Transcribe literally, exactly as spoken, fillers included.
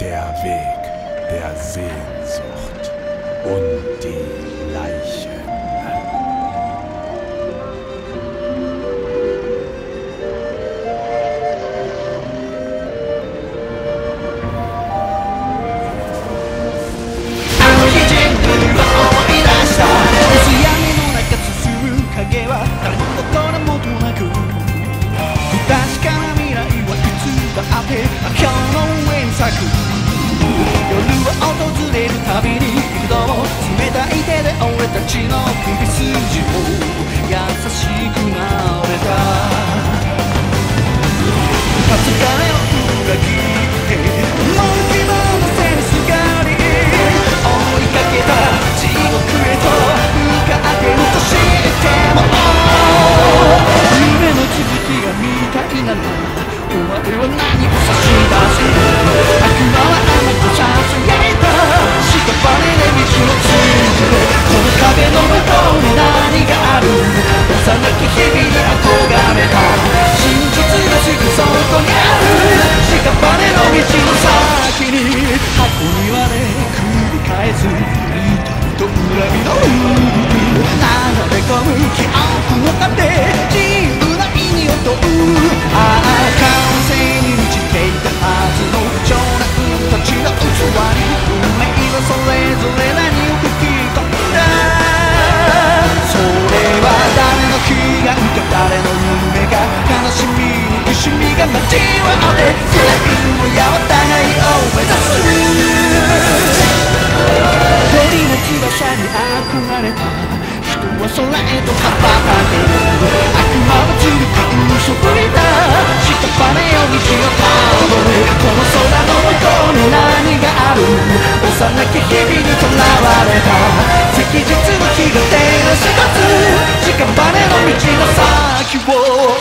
Der Weg der Sehnsucht und die Leichen. 夜は訪れるたびに幾度も冷たい手で俺たちの首筋を優しくなれた初金を裏切ってもう希望の背にすがり追いかけた地獄へと向かってるとしても夢の続きが見たいならお前は何を差し出せ悪魔は甘くささやいた屍で道をついてこの壁の向こうに何がある幼き日々に憧れた真実がすぐそこにある屍の道の先に箱庭で繰り返す痛みと恨みの流れ込む記憶の糧自由な意味を問うああ完成に満ちていたはずの少年たちの器に運命はそれぞれ何を吹き込んだそれは誰の悲願か誰の夢が悲しみに苦しみが交わって全員やお互いを目指す鳥の翼に憧れた人は空へと羽ばたける悪魔はつる感そぶりだ屍よ道をたどるこの空の向こうに何がある幼き日々にとらわれた赤日の日が照らし出す屍の道の先を